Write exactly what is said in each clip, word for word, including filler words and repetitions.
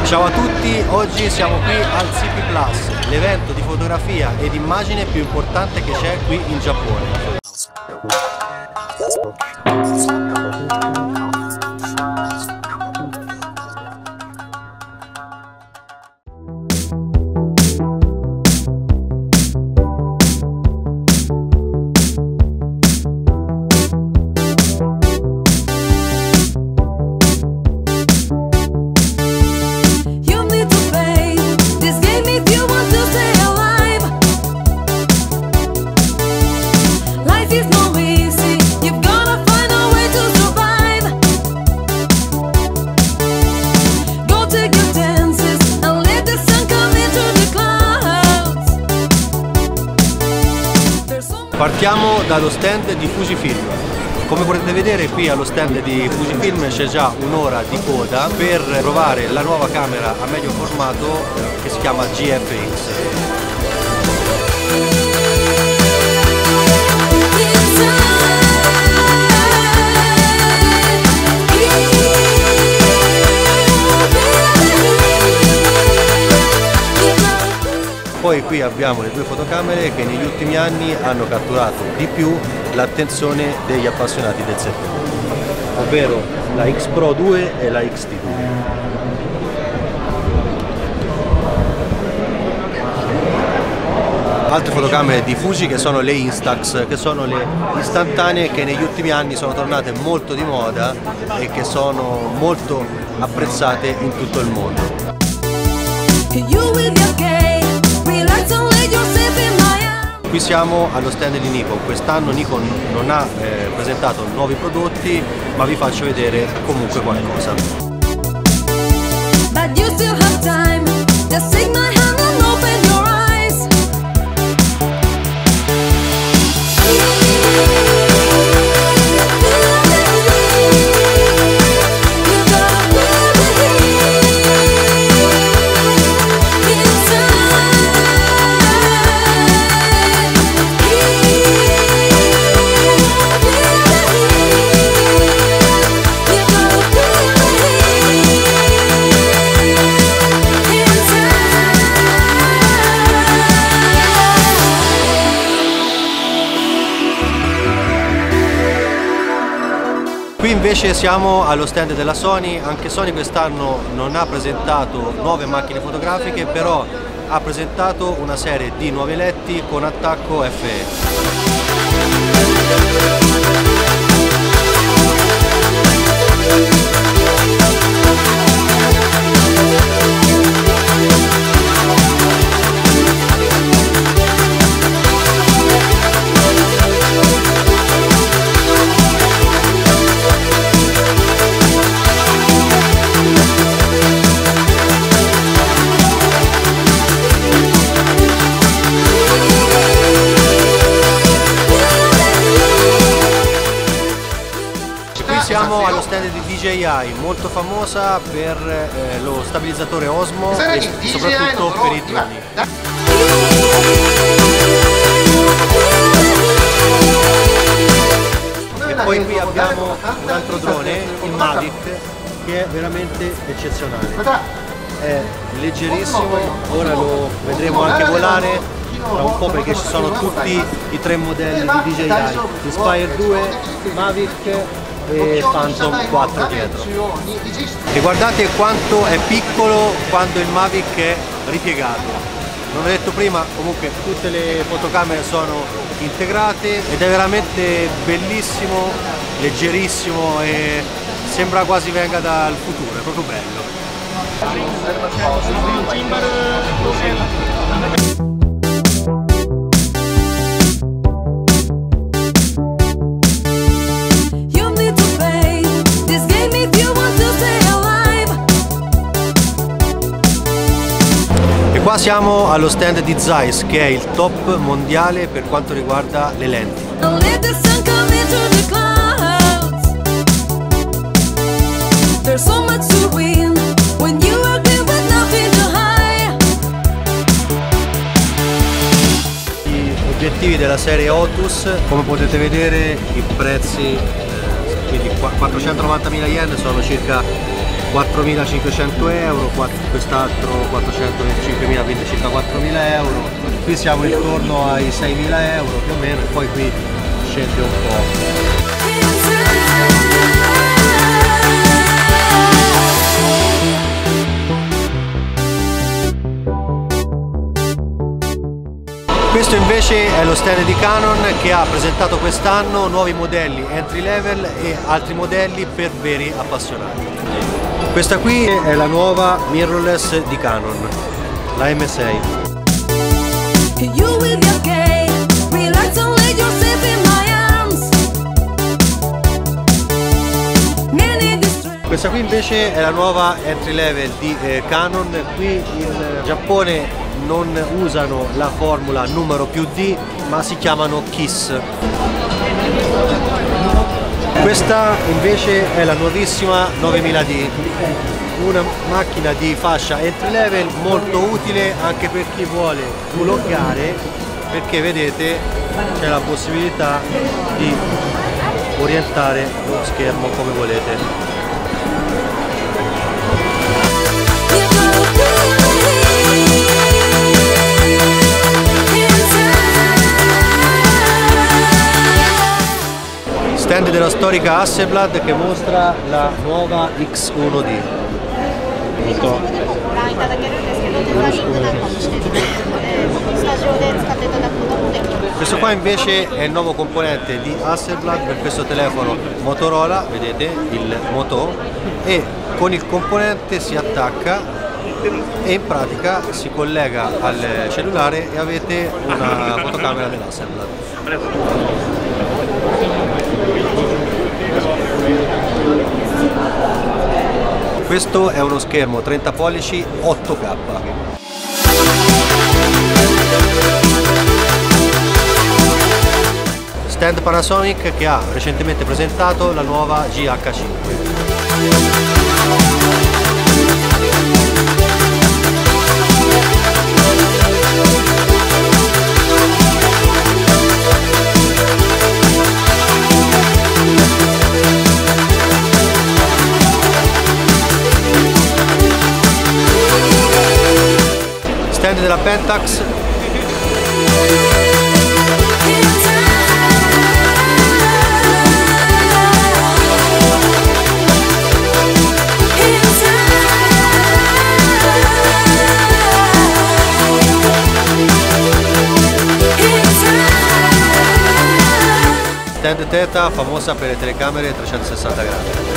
Ciao a tutti, oggi siamo qui al C P Plus, l'evento di fotografia ed immagine più importante che c'è qui in Giappone. Partiamo dallo stand di Fujifilm. Come potete vedere qui allo stand di Fujifilm c'è già un'ora di coda per provare la nuova camera a medio formato che si chiama G F X. Poi qui abbiamo le due fotocamere che negli ultimi anni hanno catturato di più l'attenzione degli appassionati del settore, ovvero la X Pro due e la X T due. Altre fotocamere di Fuji che sono le Instax, che sono le istantanee che negli ultimi anni sono tornate molto di moda e che sono molto apprezzate in tutto il mondo. Qui siamo allo stand di Nikon. Quest'anno Nikon non ha eh, presentato nuovi prodotti, ma vi faccio vedere comunque qualcosa. Qui invece siamo allo stand della Sony. Anche Sony quest'anno non ha presentato nuove macchine fotografiche, però ha presentato una serie di nuovi letti con attacco F E. Siamo allo stand di D J I, molto famosa per eh, lo stabilizzatore Osmo e soprattutto per i droni. E poi qui abbiamo un altro drone, il Mavic, che è veramente eccezionale. È leggerissimo, ora lo vedremo anche volare tra un po' perché ci sono tutti i tre modelli di D J I, Inspire due, Mavic e Phantom quattro dietro. E guardate quanto è piccolo quando il Mavic è ripiegato. Non ho detto prima, comunque tutte le fotocamere sono integrate ed è veramente bellissimo, leggerissimo e sembra quasi venga dal futuro, è proprio bello. Qua siamo allo stand di Zeiss, che è il top mondiale per quanto riguarda le lenti. Gli obiettivi della serie Otus, come potete vedere i prezzi, eh, quindi quattrocentonovantamila yen sono circa quattromilacinquecento euro, quest'altro quattrocentoventicinquemila, quindi circa quattromila euro. Qui siamo intorno ai seimila euro più o meno, e poi qui scende un po'. Questo invece è lo stand di Canon, che ha presentato quest'anno nuovi modelli entry level e altri modelli per veri appassionati. Questa qui è la nuova mirrorless di Canon, la M sei. Questa qui invece è la nuova entry level di eh, Canon. Qui in Giappone non usano la formula numero più D, ma si chiamano KISS. Questa invece è la nuovissima novemila D, una macchina di fascia entry level molto utile anche per chi vuole vloggare, perché vedete c'è la possibilità di orientare lo schermo come volete. Stand della storica Hasselblad che mostra la nuova X uno D. Questo qua invece è il nuovo componente di Hasselblad per questo telefono Motorola, vedete il Moto, e con il componente si attacca e in pratica si collega al cellulare e avete una fotocamera dell'Hasselblad. Questo è uno schermo trenta pollici otto K. Stand Panasonic che ha recentemente presentato la nuova G H cinque. Stand della Pentax. Stand Theta, famosa per le telecamere trecentosessanta gradi.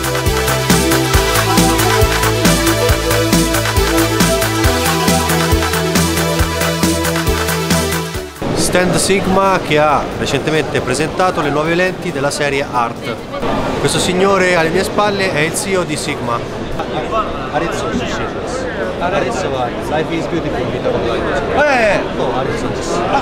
Stand Sigma che ha recentemente presentato le nuove lenti della serie Art. Questo signore alle mie spalle è il C E O di Sigma. Arizzo, Arizzo vai. Life is beautiful. Eh, oh, Arizzo. Ah,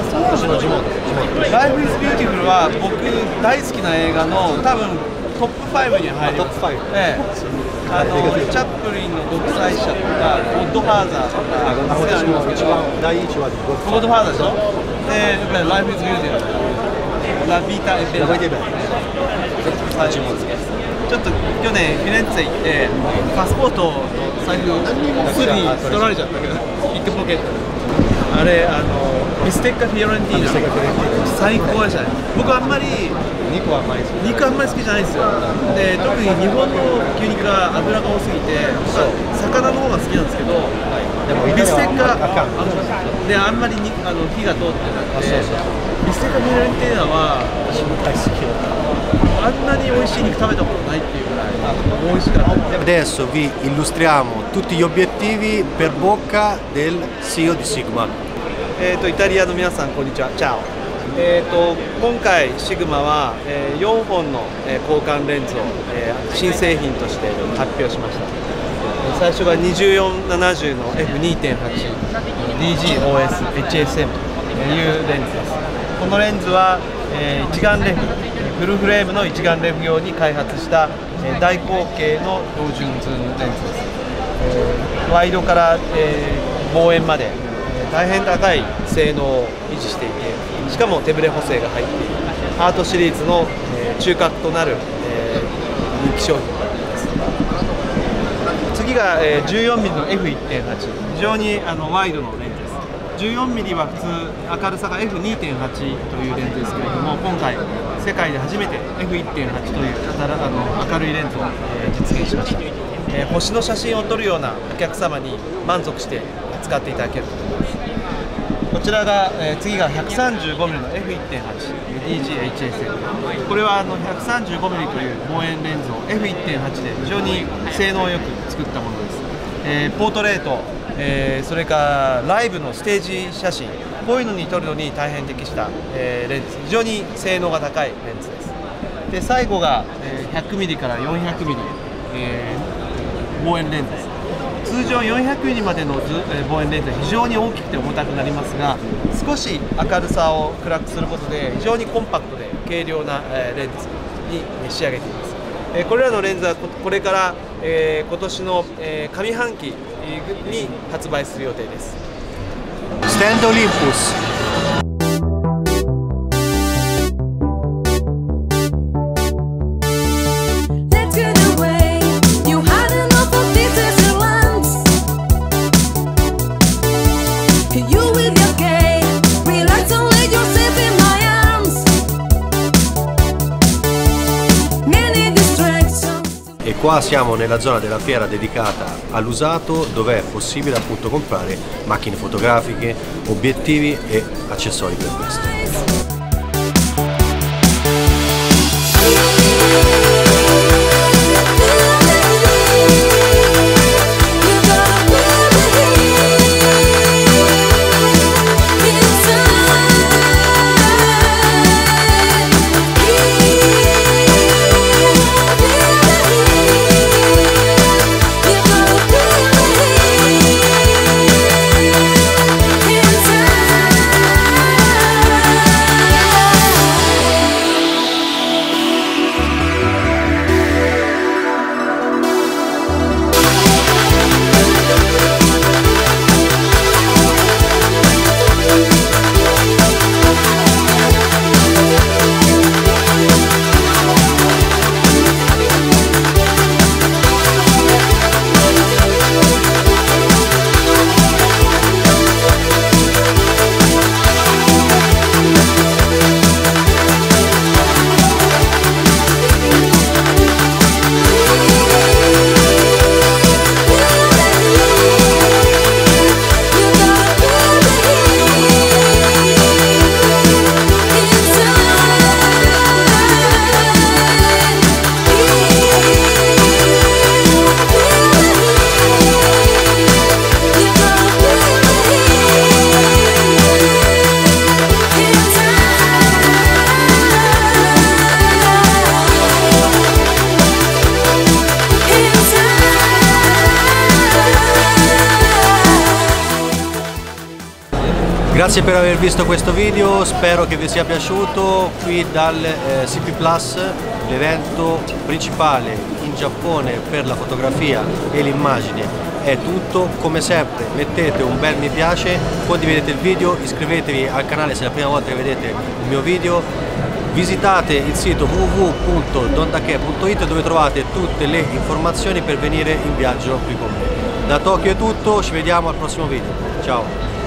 Life is Beautiful は僕大好きな映画の多分トップファイブに入ります。 トップファイブ。 ええ。あのチャップリンの独裁者とかゴッドファーザーとか私も一番第一話でゴッドファーザーでしょ。で、やっぱり Life is Beautiful。ラビータエベラ。最初もちょっと去年フィレンツェ行ってパスポートと財布すぐに取られちゃったけどピックポケット。あれあのビステッカフィオレンティーナ最高でしたね。僕あんまり肉はあんまり肉あんまり好きじゃないんですよ。で特に日本の牛肉は脂が多すぎて魚の方が好きなんですけど、ビステッカであんまりにあの火が通ってなくて、ビステッカフィオレンティーナは私も大好きだった。あんなに美味しい肉食べたことないっていうぐらい美味しかった。 Adesso vi illustriamo tutti gli obiettivi per bocca del C E O di Sigma. えっとイタリアの皆さんこんにちは。チャオ。えっと今回シグマは、えー、よんほんの、えー、交換レンズを、えー、新製品として発表しました。最初がにじゅうよんななじゅうの エフにてんはち ディージーオーエス エイチエスエム というレンズです。このレンズは、えー、一眼レフフルフレームの一眼レフ用に開発した、えー、大口径の標準ズームレンズです。えー、ワイドから、えー、望遠まで、えー、大変高い性能を維持していて、しかも手ブレ補正が入っているアートシリーズの、えー、中核となる、えー、人気商品です。 次が、えー、じゅうよんミリの エフいってんはち、非常にあのワイドのレンズです。じゅうよんミリは普通明るさが エフにてんはち というレンズですけれども、今回世界で初めて エフいってんはち というあの明るいレンズを、えー、実現しました。えー、星の写真を撮るようなお客様に満足して使っていただけると思います。こちらが、えー、次が ひゃくさんじゅうごミリ の エフいってんはち ディージーエイチエスエル、 これはあの ひゃくさんじゅうごミリ という望遠レンズを エフいってんはち で非常に性能よく作ったものです。えー、ポートレート、えー、それからライブのステージ写真、こういうのに撮るのに大変適した、えー、レンズ、非常に性能が高いレンズです。で最後が、えー、ひゃくミリ から よんひゃくミリ、えー、望遠レンズです。通常よんひゃくミリまでの望遠レンズは非常に大きくて重たくなりますが、少し明るさを暗くすることで非常にコンパクトで軽量なレンズに仕上げています。これらのレンズはこれから今年の上半期に発売する予定です。 スタンドオリンポス。E qua siamo nella zona della fiera dedicata all'usato, dove è possibile appunto comprare macchine fotografiche, obiettivi e accessori per questo. Grazie per aver visto questo video, spero che vi sia piaciuto. Qui dal eh, C P Plus, l'evento principale in Giappone per la fotografia e l'immagine, è tutto. Come sempre mettete un bel mi piace, condividete il video, iscrivetevi al canale se è la prima volta che vedete il mio video, visitate il sito w w w punto dondake punto it dove trovate tutte le informazioni per venire in viaggio qui con me. Da Tokyo è tutto, ci vediamo al prossimo video, ciao!